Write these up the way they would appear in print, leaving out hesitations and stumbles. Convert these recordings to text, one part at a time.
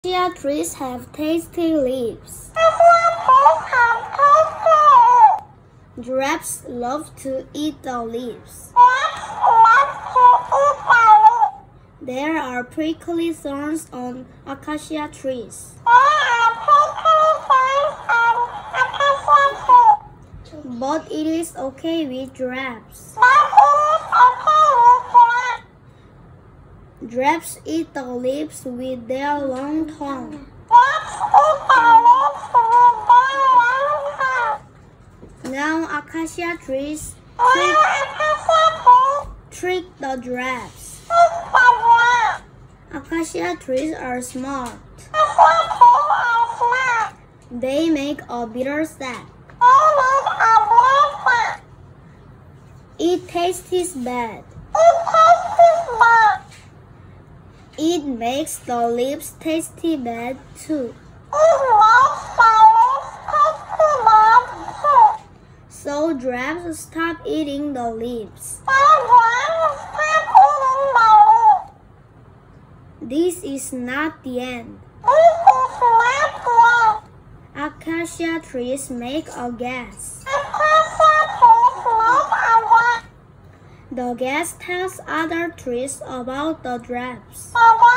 Acacia trees have tasty leaves. Giraffes love to eat the leaves. There are prickly thorns on acacia trees. But it is okay with giraffes. Giraffes eat the leaves with their long tongue. Now acacia trees trick the giraffes. Acacia trees are smart. They make a bitter sap. It tastes bad. It makes the leaves tasty bad too. So giraffes stop eating the leaves. This is not the end. Acacia trees make a gas. The gas tells other trees about the giraffes.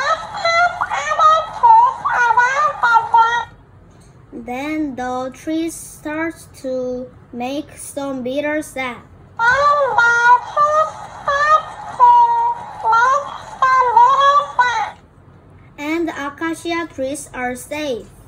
Then the trees start to make some bitter sap. And the acacia trees are safe.